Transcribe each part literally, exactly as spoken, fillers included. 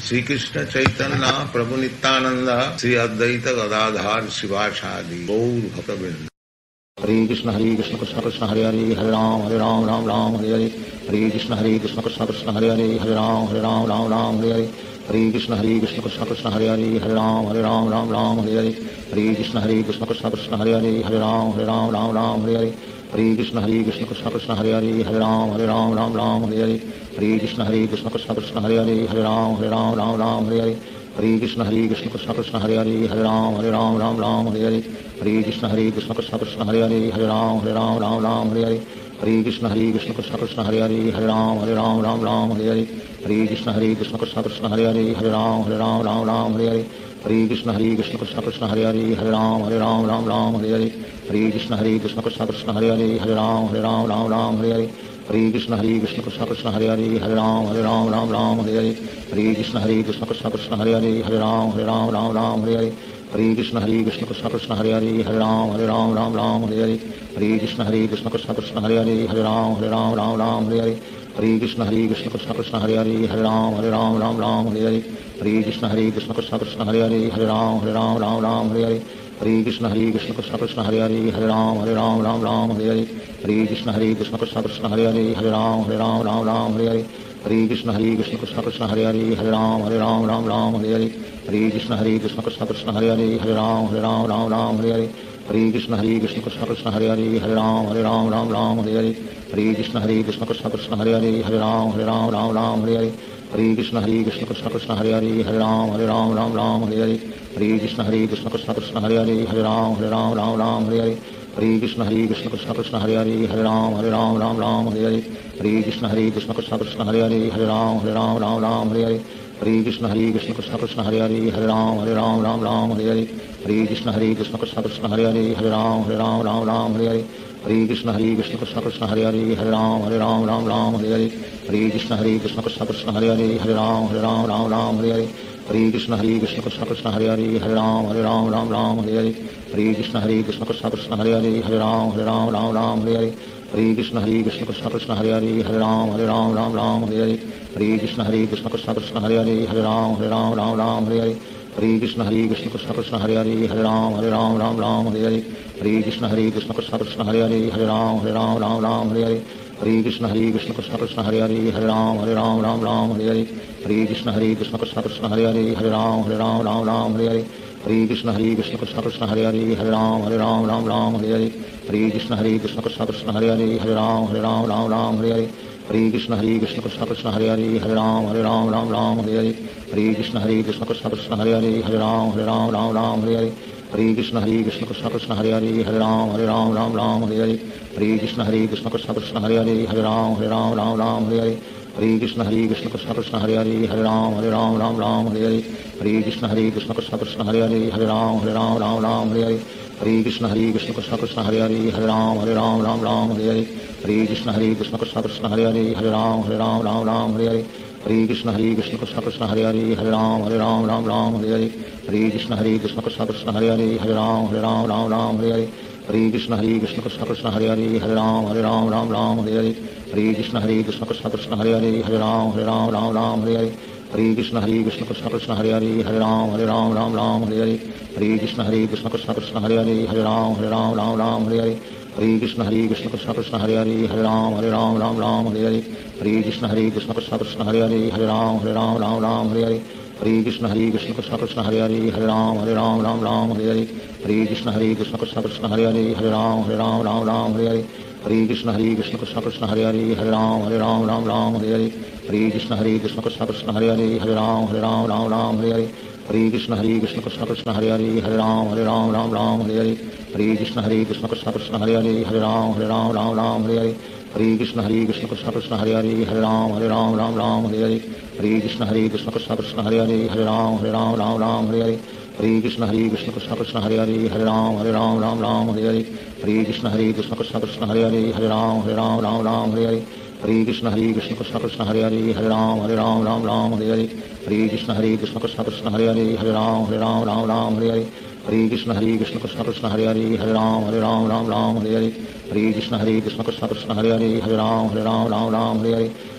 Shri Krishna Chaitanya Prabhu Nityanand Shri Advaita Gadadhar शिवासादि Gaur भक्तवृंद। Hare Krishna Hare Krishna Krishna Krishna Hare Hare Hare Ram Hare Ram Ram Ram Hare Hare. Hare Krishna Hare Krishna Krishna Krishna Hare Hare Hare Ram Hare Ram Ram Ram Hare Hare. Hare Krishna Hare Krishna Krishna Krishna Hare Hare Hare Ram Hare Ram Ram Ram Hare Hare. Hare Krishna Hare Krishna Krishna Krishna Hare Hare Hare Ram Hare Ram Ram Ram Hare Hare. Hare Krishna Hare Krishna Krishna Krishna Hare Hare Hare Ram Hare Ram Ram Ram Hare Hare. Hare Krishna Hare Krishna Krishna Krishna Hare Hare Hare Ram Hare Ram Ram Ram Hare Hare. Hare Krishna Hare Krishna Krishna Krishna Hare Hare Hare Ram Hare Ram Ram Ram Hare Hare. Hare Krishna Hare Krishna Krishna Krishna Hare Hare Hare Ram Hare Ram Ram Ram Hare Hare. Hare Krishna Hare Krishna Krishna Krishna Hare Hare Hare Ram Hare Ram Ram Ram Hare Hare. Hare Krishna Hare Krishna Krishna Krishna Hare Hare Hare Ram Hare Ram Ram Ram Hare Hare. Hare Krishna Hare Krishna Krishna Krishna Hare Hare Hare Ram Hare Ram Ram Ram Hare Hare. Hare Krishna Hare Krishna Krishna Krishna Hare Hare Hare Ram Hare Ram Ram Ram Hare Hare. Hare Krishna Hare Krishna Krishna Krishna Hare Hare Hare Ram Hare Ram Ram Ram Hare Hare. Hare Krishna Hare Krishna Krishna Krishna Hare Hare Hare Ram Hare Ram Ram Ram Hare Hare. Hare Krishna Hare Krishna Krishna Krishna Hare Hare Hare Ram Hare Ram Ram Ram Hare Hare. Hare Krishna Hare Krishna Krishna Krishna Hare Hare Hare Ram Hare Ram Ram Ram Hare Hare. Hare Krishna Hare Krishna Krishna Krishna Hare Hare Hare Ram Hare Ram Ram Ram Hare Hare. Hare Krishna Hare Krishna Krishna Krishna Hare Hare Hare Ram Hare Ram Ram Ram Hare Hare. Hare Krishna Hare Krishna Krishna Krishna Hare Hare Hare Ram Hare Ram Ram Ram Hare Hare. Hare Krishna Hare Krishna Krishna Krishna Hare Hare Hare Ram Hare Ram Ram Ram Hare Hare. Hare Krishna Hare Krishna Krishna Krishna Hare Hare Hare Ram Hare Ram Ram Ram Hare Hare. Hare Krishna Hare Krishna Krishna Krishna Hare Hare Hare Ram Hare Ram Ram Ram Hare Hare. Hare Krishna Hare Krishna Krishna Krishna Hare Hare Hare Ram Hare Ram Ram Ram Hare Hare. Hare Krishna Hare Krishna Krishna Krishna Hare Hare Hare Ram Hare Ram Ram Ram Hare Hare. Hare Krishna Hare Krishna Krishna Krishna Hare Hare Hare Ram Hare Ram Ram Ram Hare Hare. Hare Krishna Hare Krishna Krishna Krishna Hare Hare Hare Ram Hare Ram Ram Ram Hare Hare. Hare Krishna Hare Krishna Krishna Krishna Hare Hare Hare Ram Hare Ram Ram Ram Hare Hare. Hare Krishna Hare Krishna Krishna Krishna Hare Hare Hare Ram Hare Ram Ram Ram Hare Hare. Hare Krishna Hare Krishna Krishna Krishna Hare Hare Hare Ram Hare Ram Ram Ram Hare Hare. Hare Krishna Hare Krishna Krishna Krishna Hare Hare Hare Ram Hare Ram Ram Ram Hare Hare. Hare Krishna Hare Krishna Krishna Krishna Hare Hare Hare Ram Hare Ram Ram Ram Hare Hare. Hare Krishna Hare Krishna Krishna Krishna Hare Hare Hare Ram Hare Ram Ram Ram Hare Hare. Hare Krishna Hare Krishna Krishna Krishna Hare Hare Hare Ram Hare Ram Ram Ram Hare Hare. Hare Krishna Hare Krishna Krishna Krishna Hare Hare Hare Ram Hare Ram Ram Ram Hare Hare. Hare Krishna Hare Krishna Krishna Krishna Hare Hare Hare Ram Hare Ram Ram Ram Hare Hare. Hare Krishna Hare Krishna Krishna Krishna Hare Hare Hare Ram Hare Ram Ram Ram Hare Hare. Hare Krishna Hare Krishna Krishna Krishna Hare Hare Hare Ram Hare Ram Ram Ram Hare Hare. Hare Krishna Hare Krishna Krishna Krishna Hare Hare Hare Ram Hare Ram Ram Ram Hare Hare. Hare Krishna Hare Krishna Krishna Krishna Hare Hare Hare Ram Hare Ram Ram Ram Hare Hare. Hare Krishna Hare Krishna Krishna Krishna Hare Hare Hare Ram Hare Ram Ram Ram Hare Hare. Hare Krishna Hare Krishna Krishna Krishna Hare Hare Hare Ram Hare Ram Ram Ram Hare Hare. Hare Krishna Hare Krishna Krishna Krishna Hare Hare Hare Ram Hare Ram Ram Ram Hare Hare. Hare Krishna Hare Krishna Krishna Krishna Hare Hare Hare Ram Hare Ram Ram Ram Hare Hare. Hare Krishna Hare Krishna Krishna Krishna Hare Hare Hare Ram Hare Ram Ram Ram Hare Hare. Hare Krishna Hare Krishna Krishna Krishna Hare Hare Hare Ram Hare Ram Ram Ram Hare Hare. Hare Krishna Hare Krishna Krishna Krishna Hare Hare Hare Ram Hare Ram Ram Ram Hare Hare. Hare Krishna Hare Krishna Krishna Krishna Hare Hare Hare Ram Hare Ram Ram Ram Hare Hare. Hare Krishna Hare Krishna Krishna Krishna Hare Hare Hare Ram Hare Ram Ram Ram Hare Hare. Hare Krishna Hare Krishna Krishna Krishna Hare Hare Hare Ram Hare Ram Ram Ram Hare Hare. Hare Krishna Hare Krishna Krishna Krishna Hare Hare Hare Ram Hare Ram Ram Ram Hare Hare. Hare Krishna Hare Krishna Krishna Krishna Hare Hare Hare Ram Hare Ram Ram Ram Hare Hare. Hare Krishna Hare Krishna Krishna Krishna Hare Hare Hare Ram Hare Ram Ram Ram Hare Hare. Hare Krishna Hare Krishna Krishna Krishna Hare Hare Hare Ram Hare Ram Ram Ram Hare Hare. Hare Krishna Hare Krishna Krishna Krishna Hare Hare Hare Ram Hare Ram Ram Ram Hare Hare. Hare Krishna Hare Krishna Krishna Krishna Hare Hare Hare Ram Hare Ram Ram Ram Hare Hare. Hare Krishna Hare Krishna Krishna Krishna Hare Hare Hare Ram Hare Ram Ram Ram Hare Hare. Hare Krishna Hare Krishna Krishna Krishna Hare Hare Hare Ram Hare Ram Ram Ram Hare Hare. Hare Krishna Hare Krishna Krishna Krishna Hare Hare Hare Ram Hare Ram Ram Ram Hare Hare. Hare Krishna Hare Krishna Krishna Krishna Hare Hare Hare Ram Hare Ram Ram Ram Hare Hare. Hare Krishna Hare Krishna Krishna Krishna Hare Hare Hare Ram Hare Ram Ram Ram Hare Hare. Hare Krishna Hare Krishna Krishna Krishna Hare Hare Hare Ram Hare Ram Ram Ram Hare Hare. Hare Krishna Hare Krishna Krishna Krishna Hare Hare Hare Ram Hare Ram Ram Ram Hare Hare. Hare Krishna Hare Krishna Krishna Krishna Hare Hare Hare Ram Hare Ram Ram Ram Hare Hare. Hare Krishna Hare Krishna Krishna Krishna Hare Hare Hare Ram Hare Ram Ram Ram Hare Hare. Hare Krishna Hare Krishna Krishna Krishna Hare Hare Hare Ram Hare Ram Ram Ram Hare Hare. Hare Krishna Hare Krishna Krishna Krishna Hare Hare Hare Ram Hare Ram Ram Ram Hare Hare. Hare Krishna Hare Krishna Krishna Krishna Hare Hare Hare Ram Hare Ram Ram Ram Hare Hare. Hare Krishna Hare Krishna Krishna Krishna Hare Hare Hare Ram Hare Ram Ram Ram Hare Hare. Hare Krishna Hare Krishna Krishna Krishna Hare Hare Hare Ram Hare Ram Ram Ram Hare Hare. Hare Krishna Hare Krishna Krishna Krishna Hare Hare Hare Ram Hare Ram Ram Ram Hare Hare. Hare Krishna Hare Krishna Krishna Krishna Hare Hare Hare Ram Hare Ram Ram Ram Hare Hare. Hare Krishna Hare Krishna Krishna Krishna Hare Hare Hare Ram Hare Ram Ram Ram Hare Hare.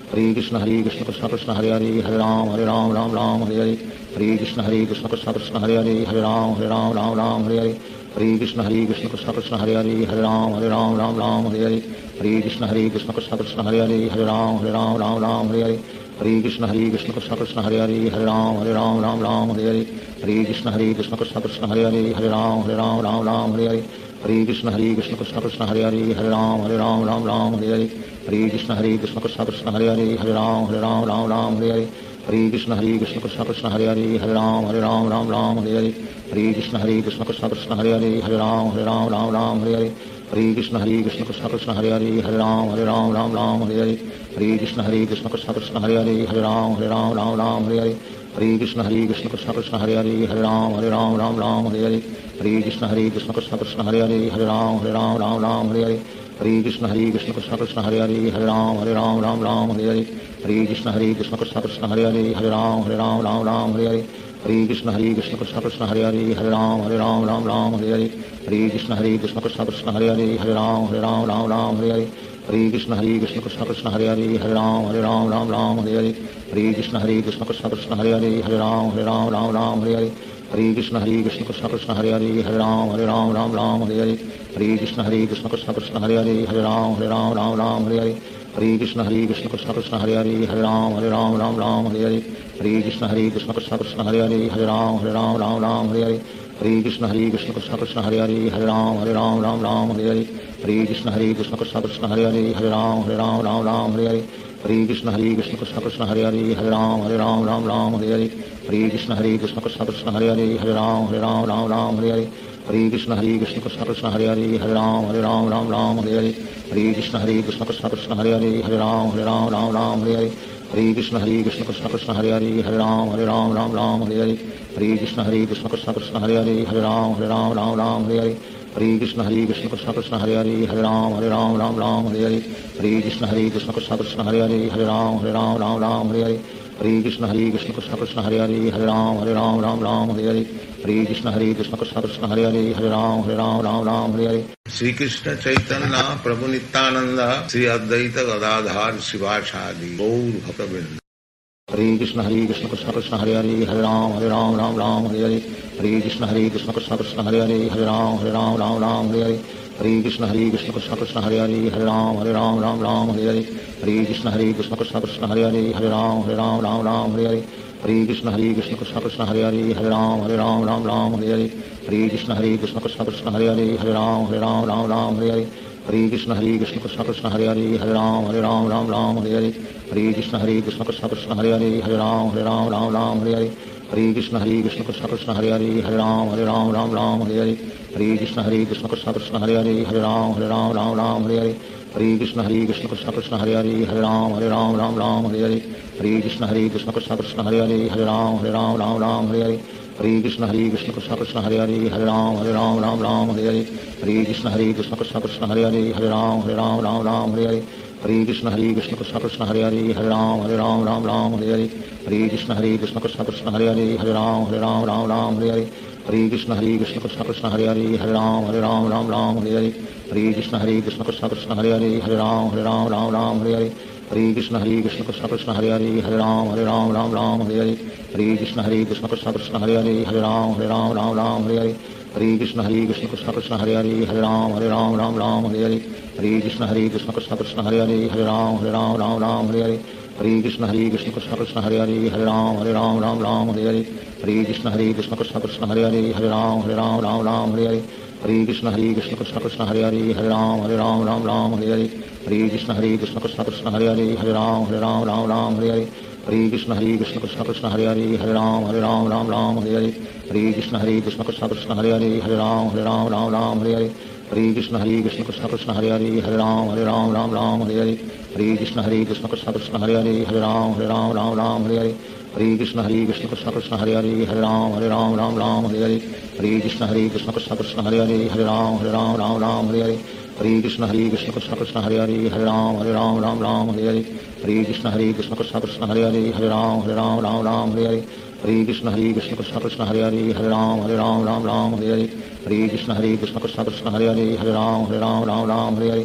Hare Krishna Hare Krishna Krishna Krishna Hare Hare Hare Ram Hare Ram Ram Ram Hare Hare Hare Krishna Hare Krishna Krishna Krishna Hare Hare Hare Ram Hare Ram Ram Ram Hare Hare Hare Krishna Hare Krishna Krishna Krishna Hare Hare Hare Ram Hare Ram Ram Ram Hare Hare Hare Krishna Hare Krishna Krishna Krishna Hare Hare Hare Ram Hare Ram Ram Ram Hare Hare Hare Krishna Hare Krishna Krishna Krishna Hare Hare Hare Ram Hare Ram Ram Ram Hare Hare Hare Krishna Hare Krishna Krishna Krishna Hare Hare Hare Ram Hare Ram Ram Ram Hare Hare Hare Krishna Hare Krishna Krishna Krishna Hare Hare Hare Ram Hare Ram Ram Ram Hare Hare Hare Krishna Hare Krishna Krishna Krishna Hare Hare Hare Ram Hare Ram Ram Ram Hare Hare Hare Krishna Hare Krishna Krishna Krishna Hare Hare Hare Ram Hare Ram Ram Ram Hare Hare Hare Krishna Hare Krishna Krishna Krishna Hare Hare Hare Ram Hare Ram Ram Ram Hare Hare Hare Krishna Hare Krishna Krishna Krishna Hare Hare Hare Ram Hare Ram Ram Ram Hare Hare Hare Krishna Hare Krishna Krishna Krishna Hare Hare Hare Ram Hare Ram Ram Ram Hare Hare Hare Krishna Hare Krishna Krishna Krishna Hare Hare Hare Ram Hare Ram Ram Ram Hare Hare Hare Krishna Hare Krishna Krishna Krishna Hare Hare Hare Ram Hare Ram Ram Ram Hare Hare Hare Krishna Hare Krishna Krishna Krishna Hare Hare Hare Ram Hare Ram Ram Ram Hare Hare Hare Krishna Hare Krishna Krishna Krishna Hare Hare Hare Ram Hare Ram Ram Ram Hare Hare Hare Krishna Hare Krishna Krishna Krishna Hare Hare Hare Ram Hare Ram Ram Ram Hare Hare Hare Krishna Hare Krishna Krishna Krishna Hare Hare Hare Ram Hare Ram Ram Ram Hare Hare Hare Krishna Hare Krishna Krishna Krishna Hare Hare Hare Ram Hare Ram Ram Ram Hare Hare Hare Krishna Hare Krishna Krishna Krishna Hare Hare Hare Ram Hare Ram Ram Ram Hare Hare Hare Krishna Hare Krishna Krishna Krishna Hare Hare Hare Ram Hare Ram Ram Ram Hare Hare Hare Krishna Hare Krishna Krishna Krishna Hare Hare Hare Ram Hare Ram Ram Ram Hare Hare Hare Krishna Hare Krishna Krishna Krishna Hare Hare Hare Ram Hare Ram Ram Ram Hare Hare Hare Krishna Hare Krishna Krishna Krishna Hare Hare Hare Ram Hare Ram Ram Ram Hare Hare Hare Krishna Hare Krishna Krishna Krishna Hare Hare Hare Ram Hare Ram Ram Ram Hare Hare Hare Krishna Hare Krishna Krishna Krishna Hare Hare Hare Ram Hare Ram Ram Ram Hare Hare Hare Krishna Hare Krishna Krishna Krishna Hare Hare Hare Ram Hare Ram Ram Ram Hare Hare Hare Krishna Hare Krishna Krishna Krishna Hare Hare Hare Ram Hare Ram Ram Ram Hare Hare Hare Krishna Hare Krishna Krishna Krishna Hare Hare Hare Ram Hare Ram Ram Ram Hare Hare Hare Krishna Hare Krishna Krishna Krishna Hare Hare Hare Ram Hare Ram Ram Ram Hare Hare Hare Krishna Hare Krishna Krishna Krishna Hare Hare Hare Ram Hare Ram Ram Ram Hare Hare Hare Krishna Hare Krishna Krishna Krishna Hare Hare Hare Ram Hare Ram Ram Ram Hare Hare Hare Krishna Hare Krishna Krishna Krishna Hare Hare Hare Ram Hare Ram Ram Ram Hare Hare Hare Krishna Hare Krishna Krishna Krishna Hare Hare Hare Ram Hare Ram Ram Ram Hare Hare Hare Krishna Hare Krishna Krishna Krishna Hare Hare Hare Ram Hare Ram Ram Ram Hare Hare Hare Krishna Hare Krishna Krishna Krishna Hare Hare Hare Ram Hare Ram Ram Ram Hare Hare Shri Krishna Chaitanya Prabhu Nityananda Shri Advaita Gadadhar Sivasadi Gaur Bhakta Hare Krishna Hare Krishna Krishna Krishna Hare Hare Hare Ram Hare Ram Ram Ram Hare Hare Hare Krishna Hare Krishna Krishna Krishna Hare Hare Hare Ram Hare Ram Ram Ram Hare Hare Hare Krishna Hare Krishna Krishna Krishna Hare Hare Hare Ram Hare Ram Ram Ram Hare Hare Hare Krishna Hare Krishna Krishna Krishna Hare Hare Hare Ram Hare Ram Ram Ram Hare Hare Hare Krishna Hare Krishna Krishna Krishna Hare Hare Hare Ram Hare Ram Ram Ram Hare Hare Hare Krishna Hare Krishna Krishna Krishna Hare Hare Hare Ram Hare Ram Ram Ram Hare Hare Hare Krishna Hare Krishna Krishna Krishna Hare Hare Hare Ram Hare Ram Ram Ram Hare Hare Hare Krishna Hare Krishna Krishna Krishna Hare Hare Hare Ram Hare Ram Ram Ram Hare Hare Hare Krishna Hare Krishna Krishna Krishna Hare Hare Hare Ram Hare Ram Ram Ram Hare Hare Hare Krishna Hare Krishna Krishna Krishna Hare Hare Hare Ram Hare Ram Ram Ram Hare Hare Hare Krishna Hare Krishna Krishna Krishna Hare Hare Hare Ram Hare Ram Ram Ram Hare Hare Hare Krishna Hare Krishna Krishna Krishna Hare Hare Hare Ram Hare Ram Ram Ram Hare Hare Hare Krishna Hare Krishna Krishna Krishna Hare Hare Hare Ram Hare Ram Ram Ram Hare Hare Hare Krishna Hare Krishna Krishna Krishna Hare Hare Hare Ram Hare Ram Ram Ram Hare Hare Hare Krishna Hare Krishna Krishna Krishna Hare Hare Hare Ram Hare Ram Ram Ram Hare Hare Hare Krishna Hare Krishna Krishna Krishna Hare Hare Hare Ram Hare Ram Ram Ram Hare Hare Hare Krishna Hare Krishna Krishna Krishna Hare Hare Hare Ram Hare Ram Ram Ram Hare Hare Hare Krishna Hare Krishna Krishna Krishna Hare Hare Hare Ram Hare Ram Ram Ram Hare Hare Hare Krishna Hare Krishna Krishna Krishna Hare Hare Hare Ram Hare Ram Ram Ram Hare Hare Hare Krishna Hare Krishna Krishna Krishna Hare Hare Hare Ram Hare Ram Ram Ram Hare Hare Hare Krishna Hare Krishna Krishna Krishna Hare Hare Hare Ram Hare Ram Ram Ram Hare Hare Hare Krishna Hare Krishna Krishna Krishna Hare Hare Hare Ram Hare Ram Ram Ram Hare Hare Hare Krishna Hare Krishna Krishna Krishna Hare Hare Hare Ram Hare Ram Ram Ram Hare Hare Hare Krishna Hare Krishna Krishna Krishna Hare Hare Hare Ram Hare Ram Ram Ram Hare Hare Hare Krishna Hare Krishna Krishna Krishna Hare Hare Hare Ram Hare Ram Ram Ram Hare Hare Hare Krishna Hare Krishna Krishna Krishna Hare Hare Hare Ram Hare Ram Ram Ram Hare Hare Hare Krishna Hare Krishna Krishna Krishna Hare Hare Hare Ram Hare Ram Ram Ram Hare Hare Hare Krishna Hare Krishna Krishna Krishna Hare Hare Hare Ram Hare Ram Ram Ram Hare Hare Hare Krishna Hare Krishna Krishna Krishna Hare Hare Hare Ram Hare Ram Ram Ram Hare Hare Hare Krishna Hare Krishna Krishna Krishna Hare Hare Hare Ram Hare Ram Ram Ram Hare Hare Hare Krishna Hare Krishna Krishna Krishna Hare Hare Hare Ram Hare Ram Ram Ram Hare Hare Hare Krishna Hare Krishna Krishna Krishna Hare Hare Hare Ram Hare Ram Ram Ram Hare Hare Hare Krishna Hare Krishna Krishna Krishna Hare Hare Hare Ram Hare Ram Ram Ram Hare Hare Hare Krishna Hare Krishna Krishna Krishna Hare Hare Hare Ram Hare Ram Ram Ram Hare Hare Hare Krishna Hare Krishna Krishna Krishna Hare Hare Hare Ram Hare Ram Ram Ram Hare Hare Hare Krishna Hare Krishna Krishna Krishna Hare Hare Hare Ram Hare Ram Ram Ram Hare Hare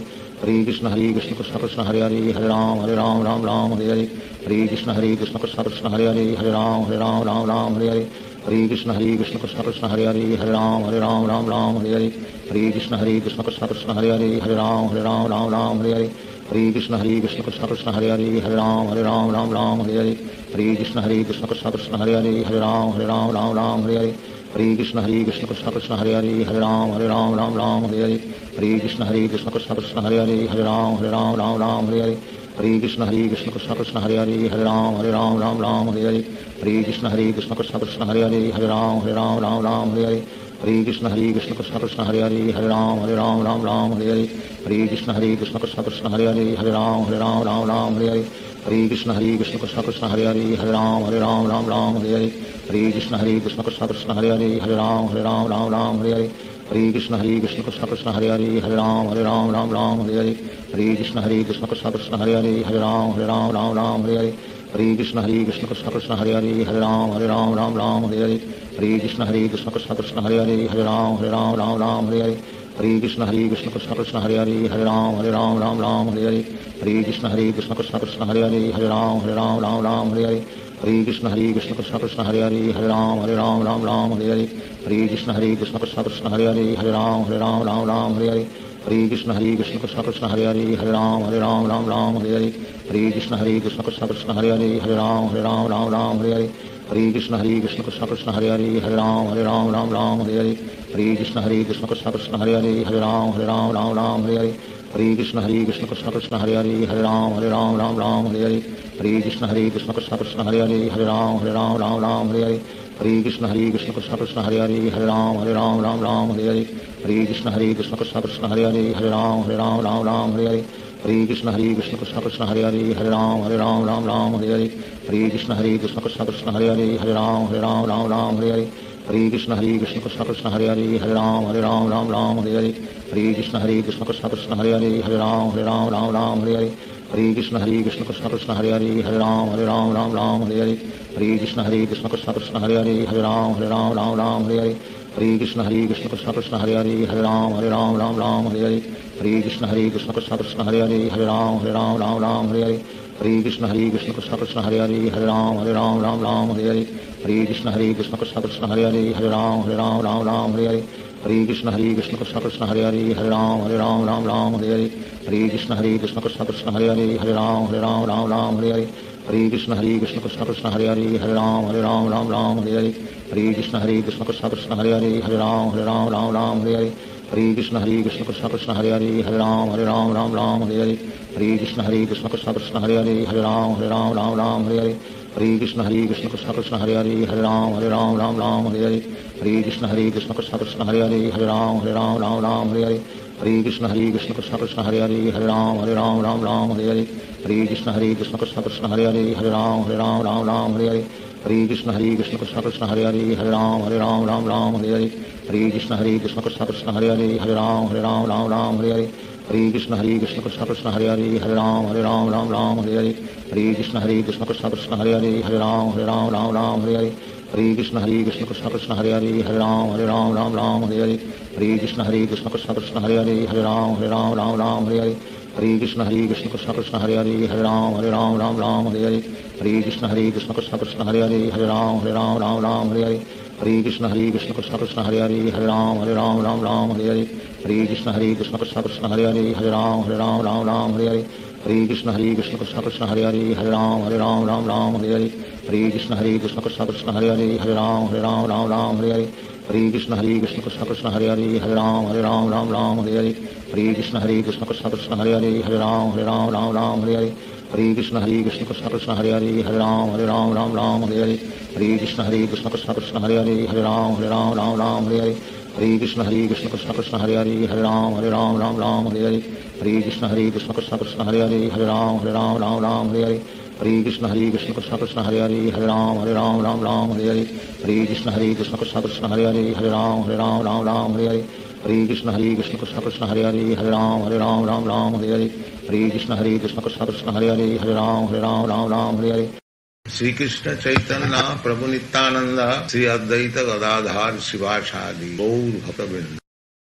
Hare Krishna Hare Krishna Krishna Krishna Hare Hare Hare Ram Hare Ram Ram Ram Hare Hare Hare Krishna Hare Krishna Krishna Krishna Hare Hare Hare Ram Hare Ram Ram Ram Hare Hare Hare Krishna Hare Krishna Krishna Krishna Hare Hare Hare Ram Hare Ram Ram Ram Hare Hare Hare Krishna Hare Krishna Krishna Krishna Hare Hare Hare Ram Hare Ram Ram Ram Hare Hare Hare Krishna Hare Krishna Krishna Krishna Hare Hare Hare Ram Hare Ram Ram Ram Hare Hare Hare Krishna Hare Krishna Krishna Krishna Hare Hare Hare Ram Hare Ram Ram Ram Hare Hare Hare Krishna Hare Krishna Krishna Krishna Hare Hare Hare Ram Hare Ram Ram Ram Hare Hare Hare Krishna Hare Krishna Krishna Krishna Hare Hare Hare Ram Hare Ram Ram Ram Hare Hare Hare Krishna Hare Krishna Krishna Krishna Hare Hare Hare Ram Hare Ram Ram Ram Hare Hare Hare Krishna Hare Krishna Krishna Krishna Hare Hare Hare Ram Hare Ram Ram Ram Hare Hare Hare Krishna Hare Krishna Krishna Krishna Hare Hare Hare Ram Hare Ram Ram Ram Hare Hare Hare Krishna Hare Krishna Krishna Krishna Hare Hare Hare Ram Hare Ram Ram Ram Hare Hare Hare Krishna Hare Krishna Krishna Krishna Hare Hare Hare Ram Hare Ram Ram Ram Hare Hare Hare Krishna Hare Krishna Krishna Krishna Hare Hare Hare Ram Hare Ram Ram Ram Hare Hare Hare Krishna Hare Krishna Krishna Krishna Hare Hare Hare Ram Hare Ram Ram Ram Hare Hare Hare Krishna Hare Krishna Krishna Krishna Hare Hare Hare Ram Hare Ram Ram Ram Hare Hare Hare Krishna Hare Krishna Krishna Krishna Hare Hare Hare Ram Hare Ram Ram Ram Hare Hare Hare Krishna Hare Krishna Krishna Krishna Hare Hare Hare Ram Hare Ram Ram Ram Hare Hare Hare Krishna Hare Krishna Krishna Krishna Hare Hare Hare Ram Hare Ram Ram Ram Hare Hare Hare Krishna Hare Krishna Krishna Krishna Hare Hare Hare Ram Hare Ram Ram Ram Hare Hare Hare Krishna Hare Krishna Krishna Krishna Hare Hare Hare Ram Hare Ram Ram Ram Hare Hare Hare Krishna Hare Krishna Krishna Krishna Hare Hare Hare Ram Hare Ram Ram Ram Hare Hare Hare Krishna Hare Krishna Krishna Krishna Hare Hare Hare Ram Hare Ram Ram Ram Hare Hare Hare Krishna Hare Krishna Krishna Krishna Hare Hare Hare Ram Hare Ram Ram Ram Hare Hare Hare Krishna Hare Krishna Krishna Krishna Hare Hare Hare Ram Hare Ram Ram Ram Hare Hare Hare Krishna Hare Krishna Krishna Krishna Hare Hare Hare Ram Hare Ram Ram Ram Hare Hare Hare Krishna Hare Krishna Krishna Krishna Hare Hare Hare Ram Hare Ram Ram Ram Hare Hare Hare Krishna Hare Krishna Krishna Krishna Hare Hare Hare Ram Hare Ram Ram Ram Hare Hare Hare Krishna Hare Krishna Krishna Krishna Hare Hare Hare Ram Hare Ram Ram Ram Hare Hare Hare Krishna Hare Krishna Krishna Krishna Hare Hare Hare Ram Hare Ram Ram Ram Hare Hare Hare Krishna Hare Krishna Krishna Krishna Hare Hare Hare Ram Hare Ram Ram Ram Hare Hare Hare Krishna Hare Krishna Krishna Krishna Hare Hare Hare Ram Hare Ram Ram Ram Hare Hare Hare Krishna Hare Krishna Krishna Krishna Hare Hare Hare Ram Hare Ram Ram Ram Hare Hare Hare Krishna Hare Krishna Krishna Krishna Hare Hare Hare Ram Hare Ram Ram Ram Hare Hare Hare Krishna Hare Krishna Krishna Krishna Hare Hare Hare Ram Hare Ram Ram Ram Hare Hare Hare Krishna Hare Krishna Krishna Krishna Hare Hare Hare Ram Hare Ram Ram Ram Hare Hare Hare Krishna Hare Krishna Krishna Krishna Hare Hare Hare Ram Hare Ram Ram Ram Hare Hare Hare Krishna Hare Krishna Krishna Krishna Hare Hare Hare Ram Hare Ram Ram Ram Hare Hare Hare Krishna Hare Krishna Krishna Krishna Hare Hare Hare Ram Hare Ram Ram Ram Hare Hare Hare Krishna Hare Krishna Krishna Krishna Hare Hare Hare Ram Hare Ram Ram Ram Hare Hare Hare Krishna Hare Krishna Krishna Krishna Hare Hare Hare Ram Hare Ram Ram Ram Hare Hare Hare Krishna Hare Krishna Krishna Krishna Hare Hare Hare Ram Hare Ram Ram Ram Hare Hare Hare Krishna Hare Krishna Krishna Krishna Hare Hare Hare Ram Hare Ram Ram Ram Hare Hare Hare Krishna Hare Krishna Krishna Krishna Hare Hare Hare Ram Hare Ram Ram Ram Hare Hare Hare Krishna Hare Krishna Krishna Krishna Hare Hare Hare Ram Hare Ram Ram Ram Hare Hare Hare Krishna Hare Krishna Krishna Krishna Hare Hare Hare Ram Hare Ram Ram Ram Hare Hare Hare Krishna Hare Krishna Krishna Krishna Hare Hare Hare Ram Hare Ram Ram Ram Hare Hare Hare Krishna Hare Krishna Krishna Krishna Hare Hare Hare Ram Hare Ram Ram Ram Hare Hare Hare Krishna Hare Krishna Krishna Krishna Hare Hare Hare Ram Hare Ram Ram Ram Hare Hare Hare Krishna Hare Krishna Krishna Krishna Hare Hare Hare Ram Hare Ram Ram Ram Hare Hare Hare Krishna Hare Krishna Krishna Krishna Hare Hare Hare Ram Hare Ram Ram Ram Hare Hare Hare Krishna Hare Krishna Krishna Krishna Hare Hare Hare Ram Hare Ram Ram Ram Hare Hare Hare Krishna Hare Krishna Krishna Krishna Hare Hare Hare Ram Hare Ram Ram Ram Hare Hare Hare Krishna Hare Krishna Krishna Krishna Hare Hare Hare Ram Hare Ram Ram Ram Hare Hare Hare Krishna Hare Krishna Krishna Krishna Hare Hare Hare Ram Hare Ram Ram Ram Hare Hare Hare Krishna Hare Krishna Krishna Krishna Hare Hare Hare Ram Hare Ram Ram Ram Hare Hare Hare Krishna Hare Krishna Krishna Krishna Hare Hare Hare Ram Hare Ram Ram Ram Hare Hare Hare Krishna Hare Krishna Krishna Krishna Hare Hare Hare Ram Hare Ram Ram Ram Hare Hare Hare Krishna Hare Krishna Krishna Krishna Hare Hare Hare Ram Hare Ram Ram Ram Hare Hare Hare Krishna Hare Krishna Krishna Krishna Hare Hare Hare Ram Hare Ram Ram Ram Hare Hare Hare Krishna Hare Krishna Krishna Krishna Hare Hare Hare Ram Hare Ram Ram Ram Hare Hare Hare Krishna Hare Krishna Krishna Krishna Hare Hare Hare Ram Hare Ram Ram Ram Hare Hare Hare Krishna Hare Krishna Krishna Krishna Hare Hare Hare Ram Hare Ram Ram Ram Hare Hare Hare Krishna Hare Krishna Krishna Krishna Hare Hare Hare Ram Hare Ram Ram Ram Hare Hare Hare Krishna Hare Krishna Krishna Krishna Hare Hare Hare Ram Hare Ram Ram Ram Hare Hare Hare Krishna Hare Krishna Krishna Krishna Hare Hare Hare Ram Hare Ram Ram Ram Hare Hare Hare Krishna Hare Krishna Krishna Krishna Hare Hare Hare Ram Hare Ram Ram Ram Hare Hare Hare Krishna Hare Krishna Krishna Krishna Hare Hare Hare Ram Hare Ram Ram Ram Hare Hare Hare Krishna Hare Krishna Krishna Krishna Hare Hare Hare Ram Hare Ram Ram Ram Hare Hare Hare Krishna Hare Krishna Krishna Krishna Hare Hare Hare Ram Hare Ram Ram Ram Hare Hare Hare Krishna Hare Krishna Krishna Krishna Hare Hare Hare Ram Hare Ram Ram Ram Hare Hare Hare Krishna Hare Krishna Krishna Krishna Hare Hare Hare Ram Hare Ram Ram Ram Hare Hare. Shri Krishna Chaitanya Prabhu Nityanand Shri Advaita Gadadhar शिवासादि Gaur भक्तवृंद।